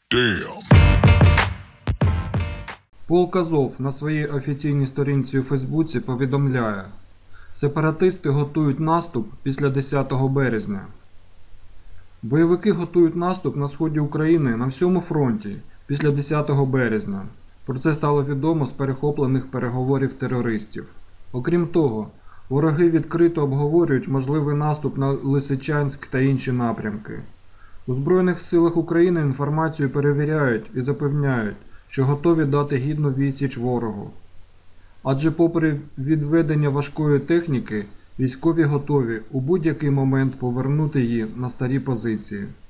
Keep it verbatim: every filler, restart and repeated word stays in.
Damn. Полк Азов на своїй офіційній сторінці у Фейсбуці повідомляє: сепаратисти готують наступ після десятого березня. Бойовики готують наступ на сході України на всьому фронті після десятого березня. Про це стало відомо з перехоплених переговорів терористів. Окрім того, вороги відкрито обговорюють можливий наступ на Лисичанськ та інші напрямки. У Збройних силах України інформацію перевіряють і запевняють, що готові дати гідну відсіч ворогу. Адже попри відведення важкої техніки, військові готові у будь-який момент повернути її на старі позиції.